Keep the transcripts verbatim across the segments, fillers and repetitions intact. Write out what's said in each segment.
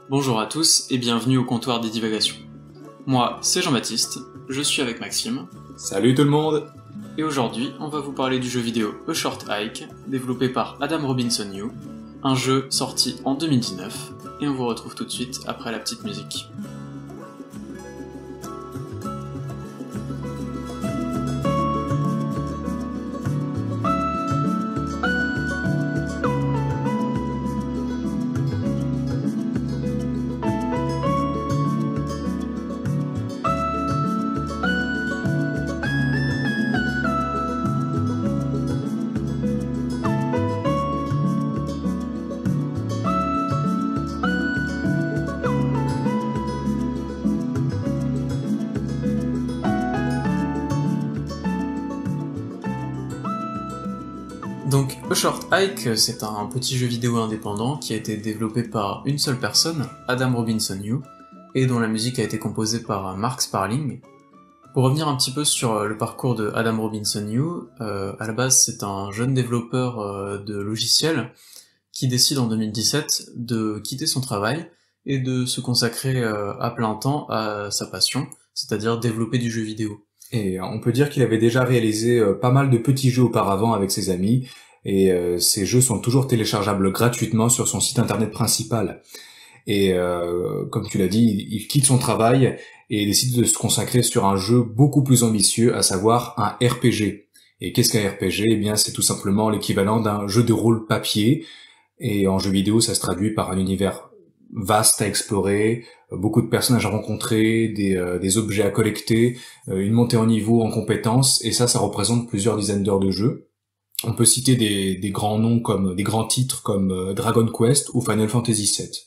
Bonjour à tous et bienvenue au comptoir des divagations. Moi, c'est Jean-Baptiste, je suis avec Maxime. Salut tout le monde! Et aujourd'hui, on va vous parler du jeu vidéo A Short Hike, développé par Adam Robinson New, un jeu sorti en deux mille dix-neuf, et on vous retrouve tout de suite après la petite musique. Donc, A Short Hike, c'est un petit jeu vidéo indépendant qui a été développé par une seule personne, Adam Robinson New, et dont la musique a été composée par Mark Sparling. Pour revenir un petit peu sur le parcours de Adam Robinson New, euh, à la base c'est un jeune développeur euh, de logiciels qui décide en deux mille dix-sept de quitter son travail et de se consacrer euh, à plein temps à sa passion, c'est-à-dire développer du jeu vidéo. Et on peut dire qu'il avait déjà réalisé euh, pas mal de petits jeux auparavant avec ses amis, et euh, ces jeux sont toujours téléchargeables gratuitement sur son site internet principal. Et euh, comme tu l'as dit, il, il quitte son travail et décide de se consacrer sur un jeu beaucoup plus ambitieux, à savoir un R P G. Et qu'est-ce qu'un R P G? Eh bien, c'est tout simplement l'équivalent d'un jeu de rôle papier, et en jeu vidéo, ça se traduit par un univers vaste à explorer, beaucoup de personnages à rencontrer, des, euh, des objets à collecter, euh, une montée en niveau, en compétences, et ça, ça représente plusieurs dizaines d'heures de jeu. On peut citer des, des grands noms comme des grands titres comme euh, Dragon Quest ou Final Fantasy sept.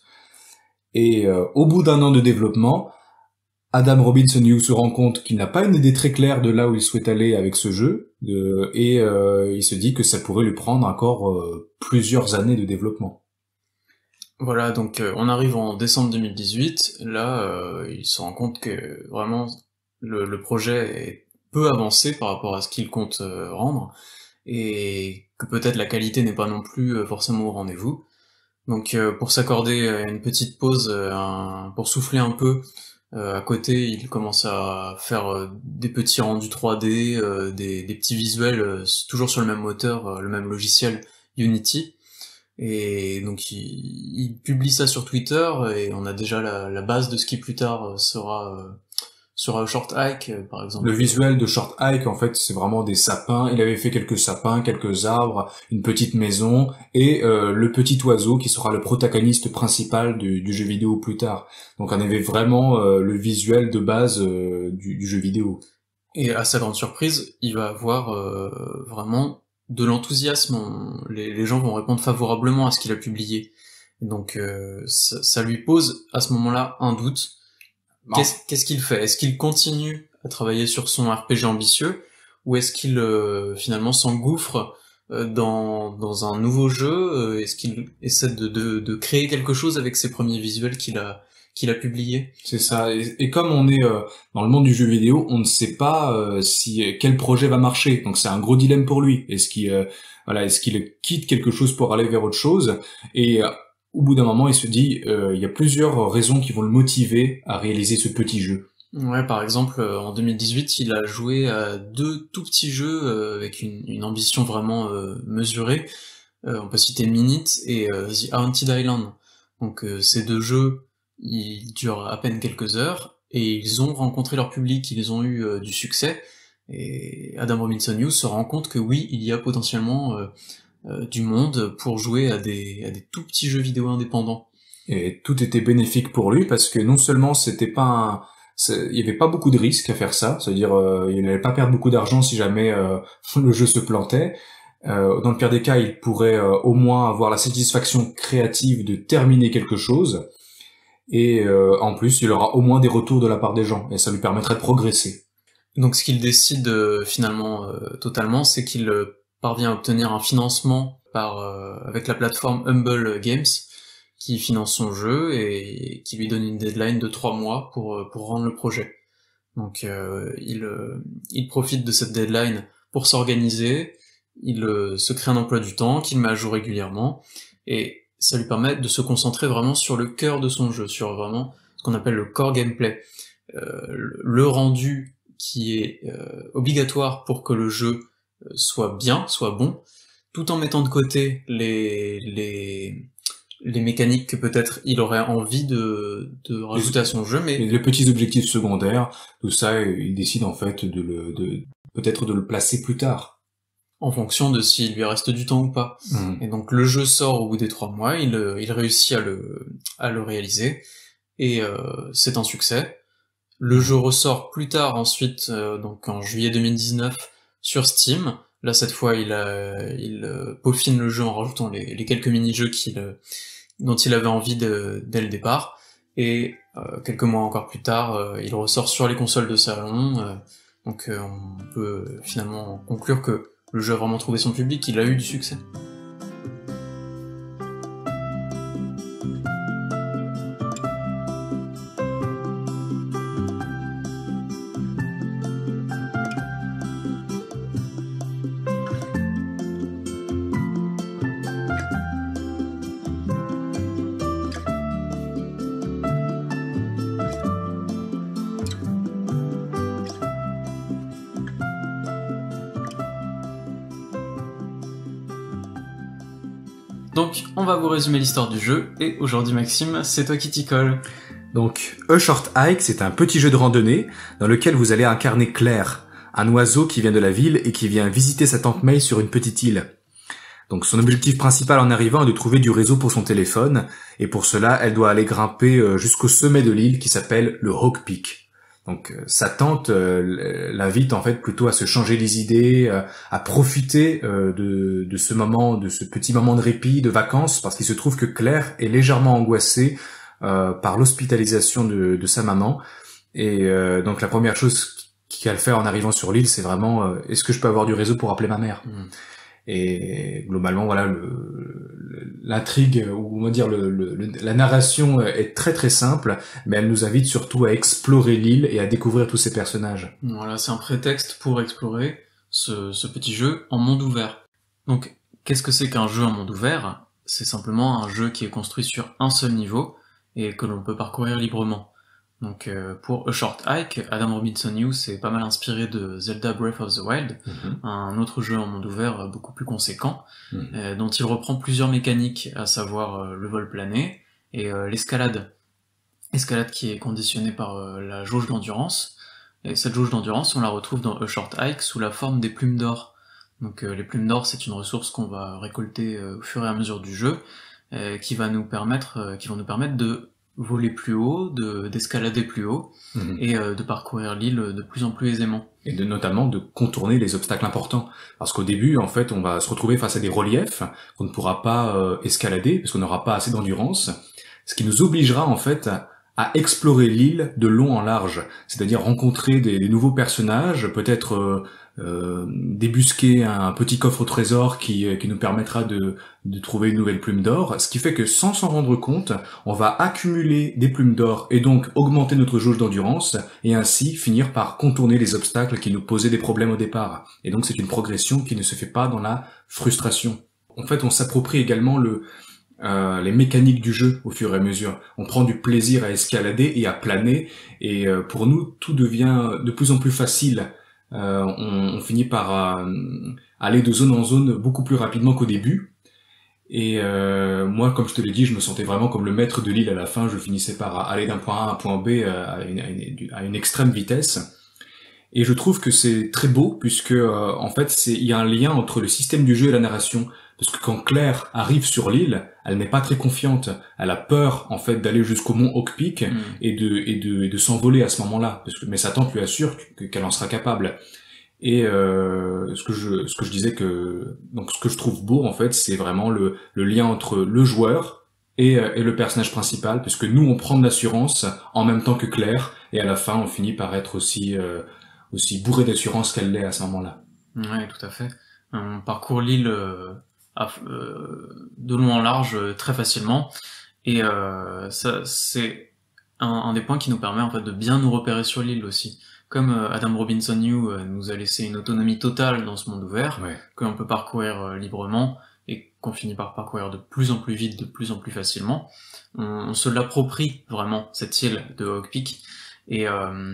Et euh, au bout d'un an de développement, Adam Robinson New se rend compte qu'il n'a pas une idée très claire de là où il souhaite aller avec ce jeu, de, et euh, il se dit que ça pourrait lui prendre encore euh, plusieurs années de développement. Voilà, donc euh, on arrive en décembre deux mille dix-huit, là euh, il se rend compte que vraiment le, le projet est peu avancé par rapport à ce qu'il compte euh, rendre, et que peut-être la qualité n'est pas non plus euh, forcément au rendez-vous. Donc euh, pour s'accorder euh, une petite pause, euh, un, pour souffler un peu, euh, à côté il commence à faire euh, des petits rendus trois D, euh, des, des petits visuels, euh, toujours sur le même moteur, euh, le même logiciel Unity. Et donc il, il publie ça sur Twitter, et on a déjà la, la base de ce qui plus tard sera euh, sera Short Hike, euh, par exemple. Le visuel de Short Hike, en fait, c'est vraiment des sapins. Il avait fait quelques sapins, quelques arbres, une petite maison, et euh, le petit oiseau qui sera le protagoniste principal du, du jeu vidéo plus tard. Donc on avait vraiment euh, le visuel de base euh, du, du jeu vidéo. Et à sa grande surprise, il va avoir euh, vraiment de l'enthousiasme, on, les, les gens vont répondre favorablement à ce qu'il a publié. Donc euh, ça, ça lui pose à ce moment-là un doute. Qu'est-ce, qu'est-ce qu'il fait? Est-ce qu'il continue à travailler sur son R P G ambitieux, ou est-ce qu'il euh, finalement s'engouffre euh, dans, dans un nouveau jeu? euh, Est-ce qu'il essaie de, de, de créer quelque chose avec ses premiers visuels qu'il a qu'il a publiés? C'est ça. Et, et comme on est euh, dans le monde du jeu vidéo, on ne sait pas euh, si quel projet va marcher. Donc c'est un gros dilemme pour lui. Est-ce qu'il euh, voilà, est-ce qu'il quitte quelque chose pour aller vers autre chose? Et euh, au bout d'un moment, il se dit, euh, il y a plusieurs raisons qui vont le motiver à réaliser ce petit jeu. Ouais, par exemple, euh, en deux mille dix-huit, il a joué à deux tout petits jeux euh, avec une, une ambition vraiment euh, mesurée. Euh, on peut citer Minute et euh, The Haunted Island. Donc euh, ces deux jeux, ils durent à peine quelques heures, et ils ont rencontré leur public, ils ont eu euh, du succès, et Adam Robinson New se rend compte que oui, il y a potentiellement euh, euh, du monde pour jouer à des, à des tout petits jeux vidéo indépendants. Et tout était bénéfique pour lui, parce que non seulement c'était pas un... il y avait pas beaucoup de risques à faire ça, c'est-à-dire euh, il n'allait pas perdre beaucoup d'argent si jamais euh, le jeu se plantait. Euh, dans le pire des cas, il pourrait euh, au moins avoir la satisfaction créative de terminer quelque chose, et euh, en plus, il aura au moins des retours de la part des gens, et ça lui permettrait de progresser. Donc ce qu'il décide euh, finalement euh, totalement, c'est qu'il euh, parvient à obtenir un financement par euh, avec la plateforme Humble Games, qui finance son jeu et qui lui donne une deadline de trois mois pour pour rendre le projet. Donc euh, il euh, il profite de cette deadline pour s'organiser, il euh, se crée un emploi du temps qu'il met à jour régulièrement, et ça lui permet de se concentrer vraiment sur le cœur de son jeu, sur vraiment ce qu'on appelle le core gameplay. Euh, le rendu qui est euh, obligatoire pour que le jeu soit bien, soit bon, tout en mettant de côté les, les, les mécaniques que peut-être il aurait envie de, de rajouter à son jeu, mais... Les, les petits objectifs secondaires, tout ça, il décide en fait de le, de, peut-être de le placer plus tard. En fonction de s'il lui reste du temps ou pas. Mmh. Et donc le jeu sort au bout des trois mois, il, il réussit à le, à le réaliser, et euh, c'est un succès. Le jeu ressort plus tard ensuite, euh, donc en juillet deux mille dix-neuf, sur Steam. Là, cette fois, il, a, il euh, peaufine le jeu en rajoutant les, les quelques mini-jeux qu'il, euh, dont il avait envie de, dès le départ. Et euh, quelques mois encore plus tard, euh, il ressort sur les consoles de salon. Euh, donc euh, on peut finalement conclure que le jeu a vraiment trouvé son public, il a eu du succès. Donc, on va vous résumer l'histoire du jeu, et aujourd'hui Maxime, c'est toi qui t'y colle. Donc, A Short Hike, c'est un petit jeu de randonnée dans lequel vous allez incarner Claire, un oiseau qui vient de la ville et qui vient visiter sa tante May sur une petite île. Donc, son objectif principal en arrivant est de trouver du réseau pour son téléphone, et pour cela, elle doit aller grimper jusqu'au sommet de l'île qui s'appelle le Hawk Peak. Donc sa tante euh, l'invite en fait plutôt à se changer les idées, euh, à profiter euh, de, de ce moment, de ce petit moment de répit, de vacances, parce qu'il se trouve que Claire est légèrement angoissée euh, par l'hospitalisation de, de sa maman. Et euh, donc la première chose qu'elle fait en arrivant sur l'île, c'est vraiment euh, est-ce que je peux avoir du réseau pour appeler ma mère ? Mmh. Et globalement, voilà, le, l'intrigue, ou on va dire le, le, la narration est très très simple, mais elle nous invite surtout à explorer l'île et à découvrir tous ces personnages. Voilà, c'est un prétexte pour explorer ce, ce petit jeu en monde ouvert. Donc, qu'est-ce que c'est qu'un jeu en monde ouvert ? C'est simplement un jeu qui est construit sur un seul niveau et que l'on peut parcourir librement. Donc euh, pour A Short Hike, Adam Robinson Hughes s'est pas mal inspiré de Zelda Breath of the Wild, mm-hmm. un autre jeu en monde ouvert beaucoup plus conséquent, mm-hmm. euh, dont il reprend plusieurs mécaniques, à savoir euh, le vol plané et euh, l'escalade. Escalade qui est conditionnée par euh, la jauge d'endurance, et cette jauge d'endurance, on la retrouve dans A Short Hike sous la forme des plumes d'or. Donc euh, les plumes d'or, c'est une ressource qu'on va récolter euh, au fur et à mesure du jeu, euh, qui va nous permettre, euh, qui vont nous permettre de voler plus haut, de d'escalader plus haut, mmh. et euh, de parcourir l'île de plus en plus aisément. Et de notamment de contourner les obstacles importants. Parce qu'au début, en fait, on va se retrouver face à des reliefs qu'on ne pourra pas euh, escalader, parce qu'on n'aura pas assez d'endurance, ce qui nous obligera, en fait, à, à explorer l'île de long en large. C'est-à-dire rencontrer des, des nouveaux personnages, peut-être euh, euh, débusquer un petit coffre au trésor qui, qui nous permettra de, de trouver une nouvelle plume d'or, ce qui fait que sans s'en rendre compte, on va accumuler des plumes d'or et donc augmenter notre jauge d'endurance et ainsi finir par contourner les obstacles qui nous posaient des problèmes au départ. Et donc c'est une progression qui ne se fait pas dans la frustration. En fait, on s'approprie également le Euh, les mécaniques du jeu au fur et à mesure. On prend du plaisir à escalader et à planer, et euh, pour nous, tout devient de plus en plus facile. Euh, on, on finit par euh, aller de zone en zone beaucoup plus rapidement qu'au début. Et euh, moi, comme je te l'ai dit, je me sentais vraiment comme le maître de l'île à la fin. Je finissais par aller d'un point A à un point B à une, à une, à une extrême vitesse. Et je trouve que c'est très beau, puisque euh, en fait, c'est il y a un lien entre le système du jeu et la narration. Parce que quand Claire arrive sur l'île, elle n'est pas très confiante. Elle a peur, en fait, d'aller jusqu'au mont Hawk Peak mm. et de et de et de s'envoler à ce moment-là. Parce que mais sa tante lui assure que, qu'elle en sera capable. Et euh, ce que je ce que je disais que donc ce que je trouve beau, en fait, c'est vraiment le le lien entre le joueur et et le personnage principal, puisque nous on prend de l'assurance en même temps que Claire, et à la fin on finit par être aussi euh, aussi bourré d'assurance qu'elle l'est à ce moment-là. Ouais, tout à fait. On parcourt l'île euh... À, euh, de long en large euh, très facilement, et euh, ça c'est un, un des points qui nous permet en fait de bien nous repérer sur l'île aussi. Comme euh, Adam Robinson Hughes euh, nous a laissé une autonomie totale dans ce monde ouvert, ouais. que l'on peut parcourir euh, librement, et qu'on finit par parcourir de plus en plus vite, de plus en plus facilement, on, on se l'approprie vraiment, cette île de Hog Peak, et euh,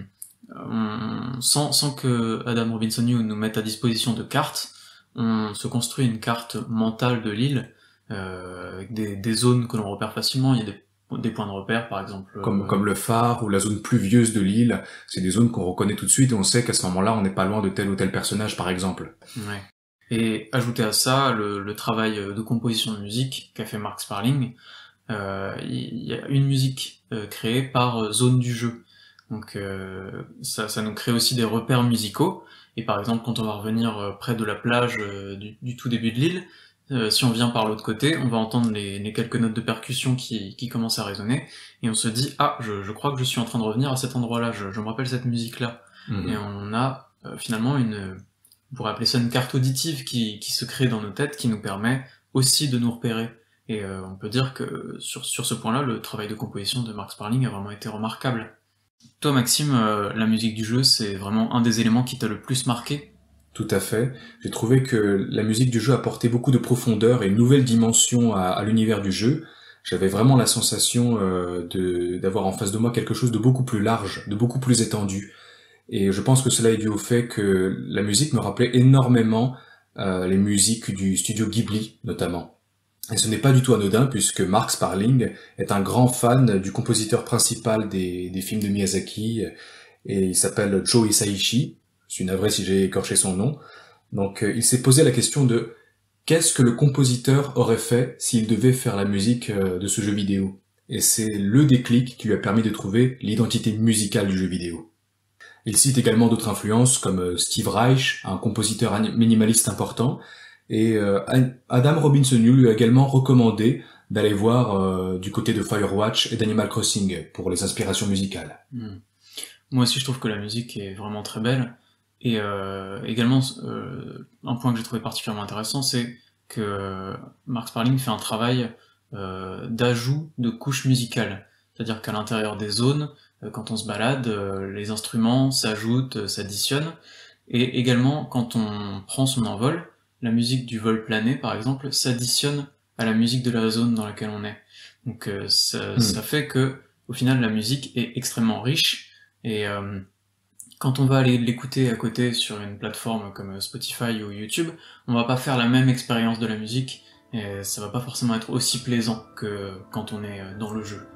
on, sans, sans que Adam Robinson New nous mette à disposition de cartes, on se construit une carte mentale de l'île, euh, avec des, des zones que l'on repère facilement. Il y a des des points de repère, par exemple. Comme, euh... comme le phare ou la zone pluvieuse de l'île, c'est des zones qu'on reconnaît tout de suite et on sait qu'à ce moment-là, on n'est pas loin de tel ou tel personnage, par exemple. Ouais. Et ajouter à ça le, le travail de composition de musique qu'a fait Mark Sparling. Euh, il y a une musique euh, créée par zone du jeu. Donc euh, ça, ça nous crée aussi des repères musicaux. Et par exemple, quand on va revenir près de la plage euh, du, du tout début de l'île, Euh, si on vient par l'autre côté, on va entendre les, les quelques notes de percussion qui, qui commencent à résonner, et on se dit « Ah, je, je crois que je suis en train de revenir à cet endroit-là, je, je me rappelle cette musique-là. Mmh. » Et on a euh, finalement une, on pourrait appeler ça une carte auditive qui, qui se crée dans nos têtes, qui nous permet aussi de nous repérer. Et euh, on peut dire que sur, sur ce point-là, le travail de composition de Mark Sparling a vraiment été remarquable. Toi, Maxime, euh, la musique du jeu, c'est vraiment un des éléments qui t'a le plus marqué? Tout à fait. J'ai trouvé que la musique du jeu apportait beaucoup de profondeur et une nouvelle dimension à, à l'univers du jeu. J'avais vraiment la sensation euh, de, d'avoir en face de moi quelque chose de beaucoup plus large, de beaucoup plus étendu. Et je pense que cela est dû au fait que la musique me rappelait énormément euh, les musiques du studio Ghibli, notamment. Et ce n'est pas du tout anodin, puisque Mark Sparling est un grand fan du compositeur principal des, des films de Miyazaki, et il s'appelle Joe Hisaishi. Je suis navré si j'ai écorché son nom. Donc euh, il s'est posé la question de qu'est-ce que le compositeur aurait fait s'il devait faire la musique euh, de ce jeu vidéo. Et c'est le déclic qui lui a permis de trouver l'identité musicale du jeu vidéo. Il cite également d'autres influences comme euh, Steve Reich, un compositeur minimaliste important, et euh, Adam Robinson New lui a également recommandé d'aller voir euh, du côté de Firewatch et d'Animal Crossing pour les inspirations musicales. Mmh. Moi aussi je trouve que la musique est vraiment très belle. Et euh, également, euh, un point que j'ai trouvé particulièrement intéressant, c'est que Mark Sparling fait un travail euh, d'ajout de couches musicales. C'est-à-dire qu'à l'intérieur des zones, euh, quand on se balade, euh, les instruments s'ajoutent, euh, s'additionnent. Et également, quand on prend son envol, la musique du vol plané, par exemple, s'additionne à la musique de la zone dans laquelle on est. Donc euh, ça, mmh. ça fait que, au final, la musique est extrêmement riche. Et euh, quand on va aller l'écouter à côté sur une plateforme comme Spotify ou YouTube, on va pas faire la même expérience de la musique, et ça va pas forcément être aussi plaisant que quand on est dans le jeu.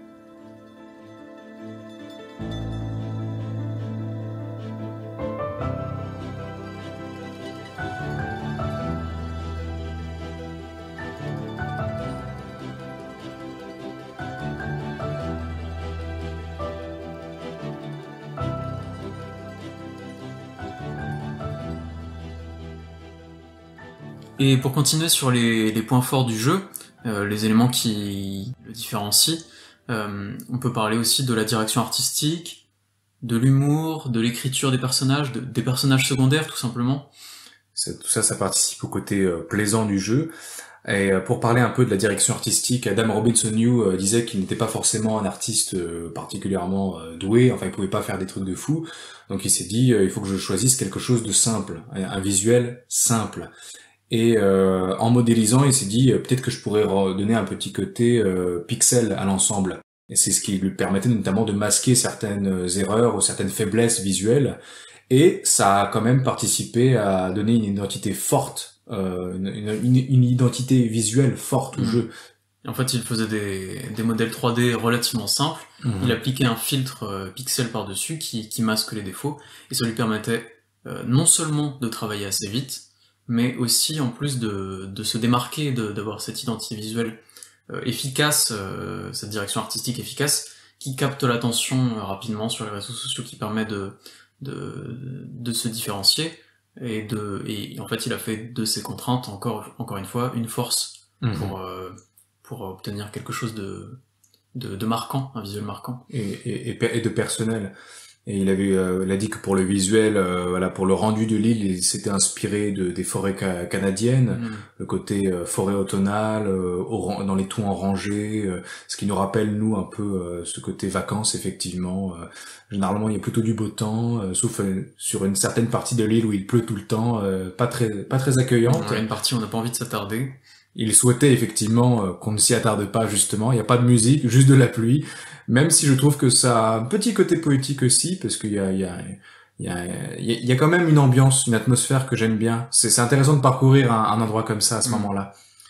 Et pour continuer sur les, les points forts du jeu, euh, les éléments qui le différencient, euh, on peut parler aussi de la direction artistique, de l'humour, de l'écriture des personnages, de, des personnages secondaires tout simplement. C'est, tout ça, ça participe au côté euh, plaisant du jeu. Et euh, pour parler un peu de la direction artistique, Adam Robinson New euh, disait qu'il n'était pas forcément un artiste euh, particulièrement euh, doué, enfin il pouvait pas faire des trucs de fou, donc il s'est dit euh, il faut que je choisisse quelque chose de simple, un, un visuel simple. Et euh, en modélisant, il s'est dit euh, peut-être que je pourrais donner un petit côté euh, pixel à l'ensemble. Et c'est ce qui lui permettait notamment de masquer certaines erreurs ou certaines faiblesses visuelles. Et ça a quand même participé à donner une identité forte, euh, une, une, une identité visuelle forte au mmh. jeu. En fait, il faisait des, des modèles trois D relativement simples. Mmh. Il appliquait un filtre euh, pixel par-dessus qui, qui masque les défauts. Et ça lui permettait euh, non seulement de travailler assez vite, mais aussi en plus de, de se démarquer, de, d'avoir cette identité visuelle euh, efficace, euh, cette direction artistique efficace, qui capte l'attention euh, rapidement sur les réseaux sociaux, qui permet de, de, de se différencier, et, de, et en fait il a fait de ces contraintes, encore, encore une fois, une force mmh. pour, euh, pour obtenir quelque chose de, de, de marquant, un visuel marquant. Et, et, et de personnel. Et il avait, euh, il a dit que pour le visuel, euh, voilà, pour le rendu de l'île, il s'était inspiré de, des forêts ca- canadiennes, Mm. le côté euh, forêt automnale, euh, oran- dans les tons orangés, euh, ce qui nous rappelle nous un peu euh, ce côté vacances effectivement. Euh, généralement, il y a plutôt du beau temps, euh, sauf euh, sur une certaine partie de l'île où il pleut tout le temps, euh, pas très, pas très accueillante. On a une partie où on n'a pas envie de s'attarder. Il souhaitait effectivement euh, qu'on ne s'y attarde pas justement, il n'y a pas de musique, juste de la pluie, même si je trouve que ça a un petit côté poétique aussi, parce qu'il y a, il y a, il y a, il y a, il y a quand même une ambiance, une atmosphère que j'aime bien. C'est, c'est intéressant de parcourir un, un endroit comme ça à ce Mm. moment-là.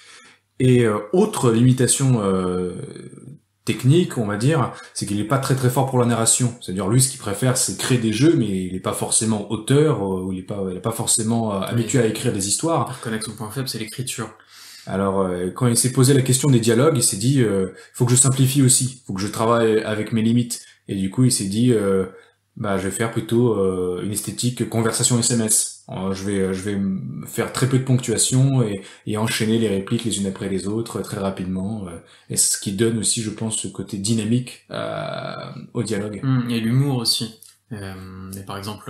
Et euh, autre limitation euh, technique, on va dire, c'est qu'il n'est pas très très fort pour la narration. C'est-à-dire lui, ce qu'il préfère, c'est créer des jeux, mais il n'est pas forcément auteur, euh, ou il n'est pas, il est pas forcément euh, habitué Oui. à écrire des histoires. Je reconnais que son point faible, c'est l'écriture. Alors, euh, quand il s'est posé la question des dialogues, il s'est dit, euh, faut que je simplifie aussi, faut que je travaille avec mes limites. Et du coup, il s'est dit, euh, bah, je vais faire plutôt euh, une esthétique conversation S M S. Euh, je vais, je vais m- faire très peu de ponctuation et, et enchaîner les répliques les unes après les autres très rapidement. euh, et c'est ce qui donne aussi, je pense, ce côté dynamique euh, au dialogue. Mm. Et l'humour aussi. Euh, mais par exemple,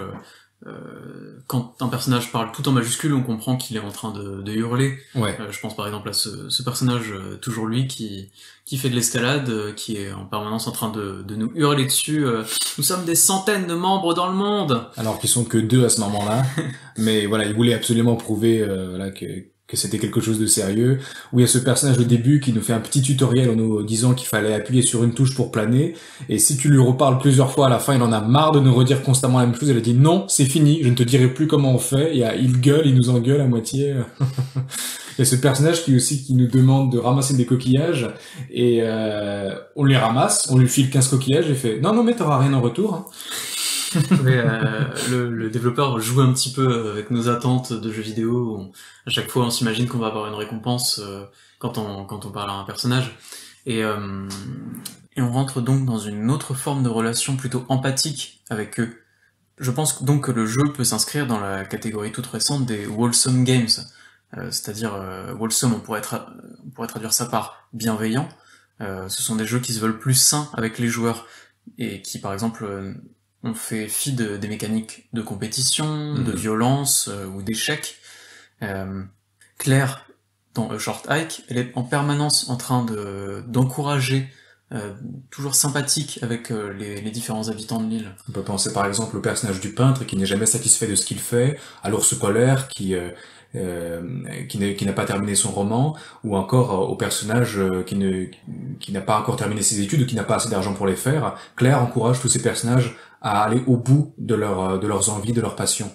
euh, quand un personnage parle tout en majuscule, on comprend qu'il est en train de, de hurler. Ouais. Euh, je pense par exemple à ce, ce personnage, euh, toujours lui, qui, qui fait de l'escalade, euh, qui est en permanence en train de, de nous hurler dessus. euh, Nous sommes des centaines de membres dans le monde. Alors qu'ils sont que deux à ce moment-là. Mais voilà, il voulait absolument prouver euh, voilà, que, que c'était quelque chose de sérieux. Où il y a ce personnage au début qui nous fait un petit tutoriel en nous disant qu'il fallait appuyer sur une touche pour planer. Et si tu lui reparles plusieurs fois à la fin, il en a marre de nous redire constamment la même chose. Il a dit non, c'est fini, je ne te dirai plus comment on fait. Et il gueule, il nous engueule à moitié. Il y a ce personnage qui aussi qui nous demande de ramasser des coquillages. Et euh, on les ramasse, on lui file quinze coquillages et fait non, non, mais t'auras rien en retour. Hein. Mais, euh, le, le développeur joue un petit peu avec nos attentes de jeux vidéo. On- à chaque fois, on s'imagine qu'on va avoir une récompense euh, quand on quand on parle à un personnage. Et euh, et on rentre donc dans une autre forme de relation plutôt empathique avec eux. Je pense donc que le jeu peut s'inscrire dans la catégorie toute récente des wholesome games. Euh, c'est-à-dire euh, wholesome, on pourrait, tra- on pourrait traduire ça par bienveillant. Euh, ce sont des jeux qui se veulent plus sains avec les joueurs et qui, par exemple, euh, ont fait fi de, des mécaniques de compétition, de Mhm. violence euh, ou d'échecs. Euh, Claire, dans A Short Hike, elle est en permanence en train de d'encourager, euh, toujours sympathique avec euh, les, les différents habitants de l'île. On peut penser par exemple au personnage du peintre qui n'est jamais satisfait de ce qu'il fait, à l'ours polaire qui euh, euh, qui n'est- qui n'a pas terminé son roman, ou encore euh, au personnage euh, qui ne qui n'a pas encore terminé ses études ou qui n'a pas assez d'argent pour les faire. Claire encourage tous ces personnages à aller au bout de leur euh, de leurs envies, de leurs passions.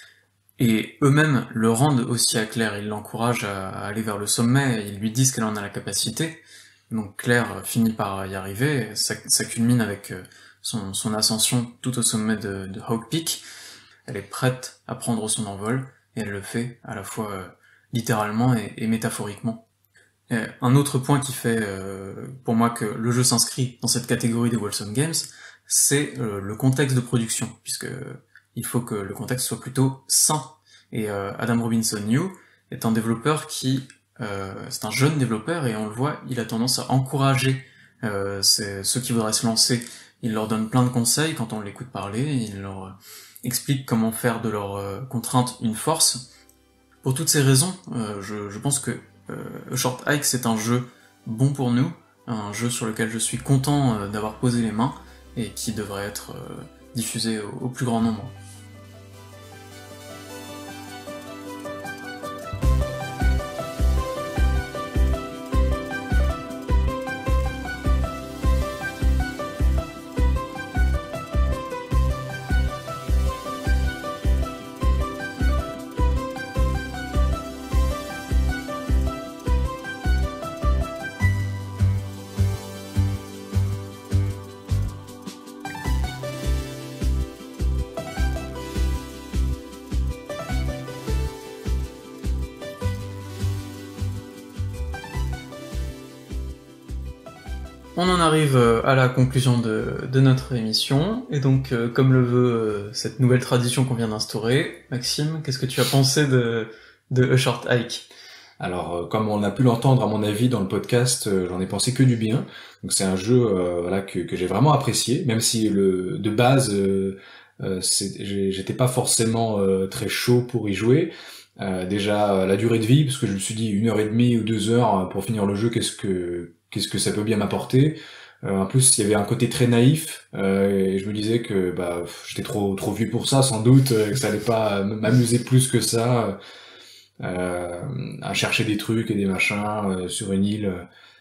Et eux-mêmes le rendent aussi à Claire, ils l'encouragent à, à aller vers le sommet, ils lui disent qu'elle en a la capacité. Donc Claire euh, finit par y arriver, ça, ça culmine avec euh, son, son ascension tout au sommet de, de Hawk Peak. Elle est prête à prendre son envol, et elle le fait à la fois euh, littéralement et, et métaphoriquement. Et un autre point qui fait euh, pour moi que le jeu s'inscrit dans cette catégorie des wholesome games, c'est euh, le contexte de production, puisque il faut que le contexte soit plutôt sain. Et euh, Adam Robinson New est un développeur qui, euh, c'est un jeune développeur, et on le voit, il a tendance à encourager euh, ces- ceux qui voudraient se lancer. Il leur donne plein de conseils quand on l'écoute parler, il leur euh, explique comment faire de leurs euh, contraintes une force. Pour toutes ces raisons, euh, je, je pense que euh, A Short Hike, c'est un jeu bon pour nous, un jeu sur lequel je suis content euh, d'avoir posé les mains, et qui devrait être euh, diffusé au, au plus grand nombre. On en arrive euh, à la conclusion de, de notre émission, et donc euh, comme le veut euh, cette nouvelle tradition qu'on vient d'instaurer, Maxime, qu'est-ce que tu as pensé de, de A Short Hike ? Alors, euh, comme on a pu l'entendre à mon avis dans le podcast, euh, j'en ai pensé que du bien. Donc c'est un jeu euh, voilà que, que j'ai vraiment apprécié, même si le de base euh, euh, c'est- j'ai- j'étais pas forcément euh, très chaud pour y jouer. Euh, déjà euh, la durée de vie, parce que je me suis dit une heure et demie ou deux heures euh, pour finir le jeu, qu'est-ce que qu'est-ce que ça peut bien m'apporter. Euh, en plus, il y avait un côté très naïf, euh, et je me disais que bah pff, j'étais trop trop vieux pour ça, sans doute, euh, que ça allait pas euh, m'amuser plus que ça, euh, à chercher des trucs et des machins euh, sur une île.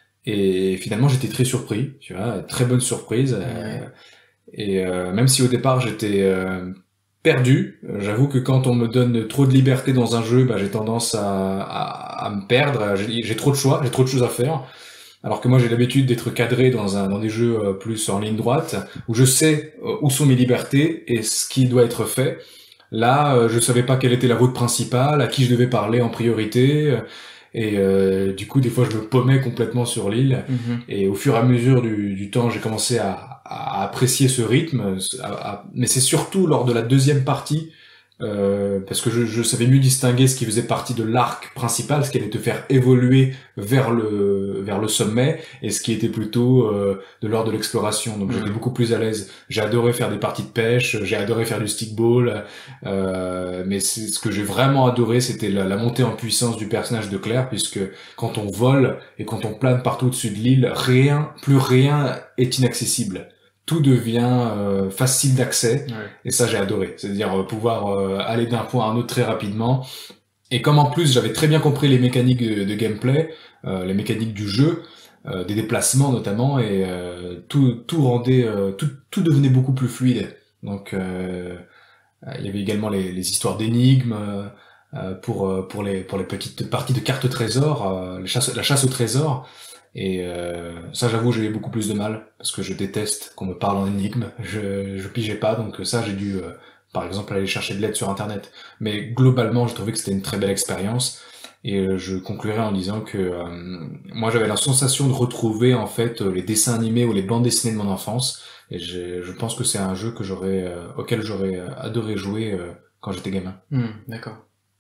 Et finalement, j'étais très surpris, tu vois, très bonne surprise. euh, Ouais. et euh, même si au départ j'étais euh, perdu, euh, j'avoue que quand on me donne trop de liberté dans un jeu, bah, j'ai tendance à, à, à me perdre. J'ai j'ai trop de choix, j'ai trop de choses à faire. Alors que moi j'ai l'habitude d'être cadré dans un dans des jeux euh, plus en ligne droite où je sais euh, où sont mes libertés et ce qui doit être fait. Là, euh, je savais pas quelle était la route principale, à qui je devais parler en priorité, euh, et euh, du coup des fois je me paumais complètement sur l'île. Mhm. Et au fur et à mesure du, du temps, j'ai commencé à, à apprécier ce rythme, à- à- mais c'est surtout lors de la deuxième partie euh, parce que je, je savais mieux distinguer ce qui faisait partie de l'arc principal, ce qui allait te faire évoluer vers le vers le sommet, et ce qui était plutôt euh, de l'ordre de l'exploration. Donc j'étais Mhm. beaucoup plus à l'aise. J'ai adoré faire des parties de pêche, j'ai adoré faire du stickball, euh, mais c'est, ce que j'ai vraiment adoré, c'était la, la montée en puissance du personnage de Claire, puisque quand on vole et quand on plane partout au-dessus de l'île, rien, plus rien est inaccessible. Tout devient euh, facile d'accès. Ouais. Et ça, j'ai adoré. C'est-à-dire euh, pouvoir euh, aller d'un point à un autre très rapidement. Et comme en plus, j'avais très bien compris les mécaniques de, de gameplay, euh, les mécaniques du jeu, euh, des déplacements notamment, et euh, tout, tout rendait, euh, tout, tout devenait beaucoup plus fluide. Donc, euh, il y avait également les, les histoires d'énigmes euh, euh, pour euh, pour les pour les petites parties de cartes trésors, euh, les chasses- la chasse au trésor. Et euh, ça, j'avoue, j'ai eu beaucoup plus de mal parce que je déteste qu'on me parle en énigme. Je je pigeais pas, donc ça, j'ai dû, euh, par exemple, aller chercher de l'aide sur Internet. Mais globalement, j'ai trouvé que c'était une très belle expérience. Et euh, je conclurai en disant que euh, moi, j'avais la sensation de retrouver en fait euh, les dessins animés ou les bandes dessinées de mon enfance. Et je, je pense que c'est un jeu que j'aurais, euh, auquel j'aurais euh, adoré jouer euh, quand j'étais gamin. Mhm. D'accord.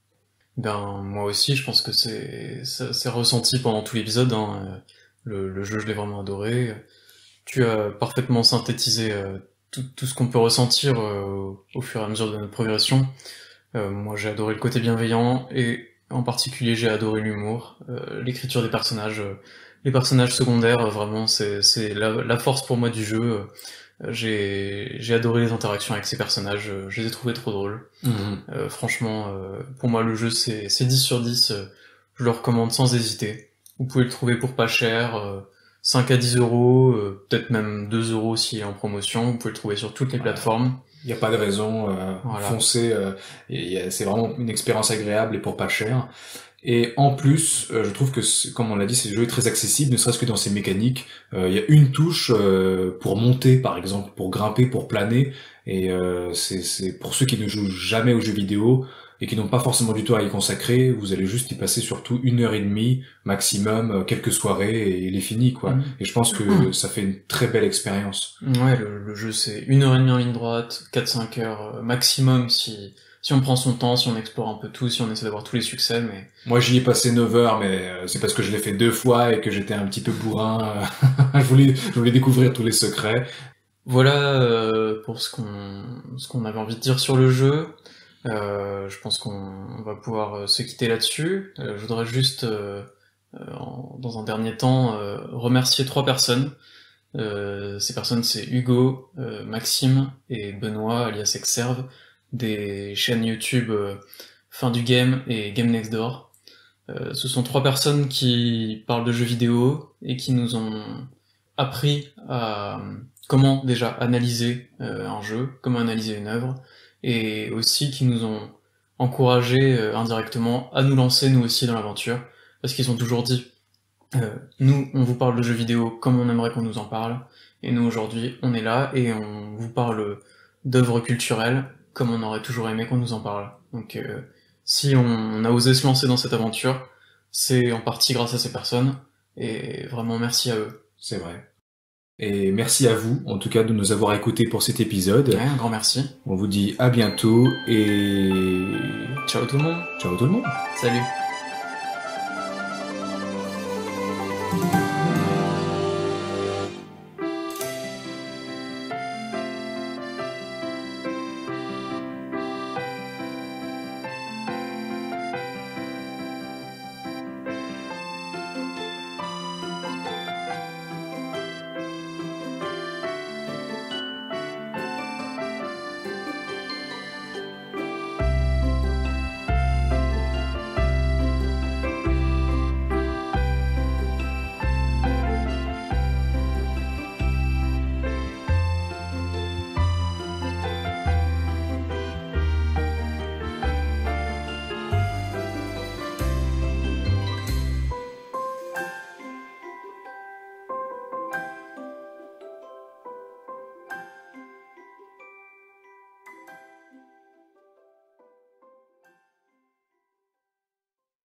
Ben moi aussi, je pense que c'est ça- c'est ressenti pendant tout l'épisode. Hein. euh, Le, le jeu, je l'ai vraiment adoré. Tu as parfaitement synthétisé euh, tout, tout ce qu'on peut ressentir euh, au fur et à mesure de notre progression. Euh, moi, j'ai adoré le côté bienveillant et en particulier, j'ai adoré l'humour, euh, l'écriture des personnages, euh, les personnages secondaires. euh, Vraiment, c'est c'est la, la force pour moi du jeu. euh, J'ai j'ai adoré les interactions avec ces personnages. euh, Je les ai trouvés trop drôles. Mhm. Euh, franchement, euh, pour moi, le jeu, c'est c'est dix sur dix. euh, Je le recommande sans hésiter. Vous pouvez le trouver pour pas cher, euh, cinq à dix euros, euh, peut-être même deux euros s'il est en promotion. Vous pouvez le trouver sur toutes les Voilà. plateformes. Il n'y a pas de raison, euh, Voilà. foncez, euh, et il y a- c'est vraiment une expérience agréable et pour pas cher. Et en plus, euh, je trouve que, c'est- comme on l'a dit, ce jeu est très accessible, ne serait-ce que dans ses mécaniques. Euh, Il y a une touche euh, pour monter, par exemple, pour grimper, pour planer. Et euh, c'est c'est pour ceux qui ne jouent jamais aux jeux vidéo et qui n'ont pas forcément du tout à y consacrer, vous allez juste y passer surtout une heure et demie maximum, euh, quelques soirées, et il est fini, quoi. Mhm. Et je pense que ça fait une très belle expérience. Ouais, le, le jeu, c'est une heure et demie en ligne droite, quatre cinq heures euh, maximum si, si on prend son temps, si on explore un peu tout, si on essaie d'avoir tous les succès, mais... Moi, j'y ai passé neuf heures, mais euh, c'est parce que je l'ai fait deux fois et que j'étais un petit peu bourrin. je voulais, je voulais découvrir tous les secrets. Voilà euh, pour ce qu'on ce qu'on avait envie de dire sur le jeu. Euh, je pense qu'on va pouvoir euh, se quitter là-dessus. Euh, je voudrais juste, euh, euh, en- dans un dernier temps, euh, remercier trois personnes. Euh, ces personnes, c'est Hugo, euh, Maxime et Benoît, alias Exerve, des chaînes YouTube euh, Fin du Game et Game Next Door. Euh, ce sont trois personnes qui parlent de jeux vidéo et qui nous ont appris à comment déjà analyser euh, un jeu, comment analyser une œuvre, et aussi qui nous ont encouragés euh, indirectement à nous lancer nous aussi dans l'aventure, parce qu'ils ont toujours dit euh, nous on vous parle de jeux vidéo comme on aimerait qu'on nous en parle, et nous aujourd'hui on est là et on vous parle d'œuvres culturelles comme on aurait toujours aimé qu'on nous en parle. Donc euh, si on, on a osé se lancer dans cette aventure, c'est en partie grâce à ces personnes, et vraiment merci à eux. C'est vrai. Et merci à vous, en tout cas, de nous avoir écoutés pour cet épisode. Ouais, un grand merci. On vous dit à bientôt et Ciao tout le monde. ciao tout le monde. Salut.